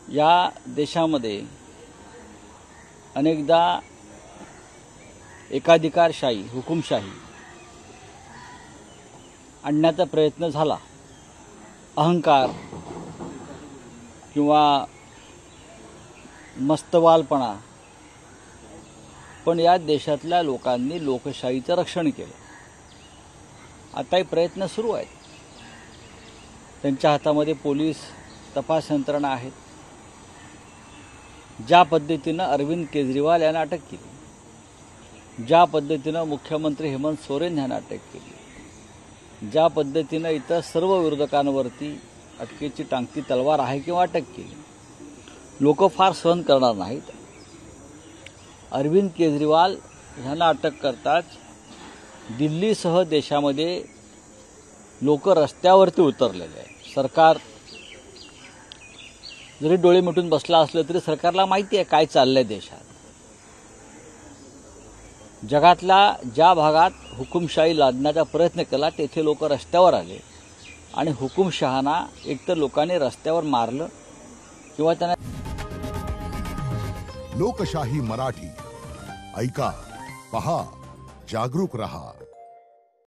या देशामध्ये अनेकदा एकाधिकारशाही, हुकुमशाही आणण्याचा प्रयत्न झाला। अहंकार किंवा मस्तवालपणा, पण या देशातल्या लोकांनी लोकशाहीचं रक्षण केलं। आताही प्रयत्न सुरू आहेत। त्यांच्या हातामध्ये पोलीस तपास यंत्रणा आहेत। ज्या पद्धतीनं अरविंद केजरीवाल यांना अटक केली, ज्या पद्धतीनं मुख्यमंत्री हेमंत सोरेन यांना अटक केली, ज्या पद्धतीनं इतर सर्व विरोधकांवरती अटकेची टांगती तलवार आहे किंवा अटक केली, लोक फार सहन करणार नाहीत। अरविंद केजरीवाल यांना अटक करताच दिल्लीसह देशामध्ये लोक रस्त्यावरती उतरलेले आहेत। सरकार जरी डोळे मिटून बसला असलं तरी सरकारला माहिती आहे काय चाललंय देशात। जगातल्या ज्या भागात हुकुमशाही लादण्याचा प्रयत्न केला तेथे लोक रस्त्यावर आले आणि हुकुमशहांना एकतर लोकांनी रस्त्यावर मारलं किंवा त्यांना। लोकशाही मराठी ऐका, पहा, जागरूक रहा।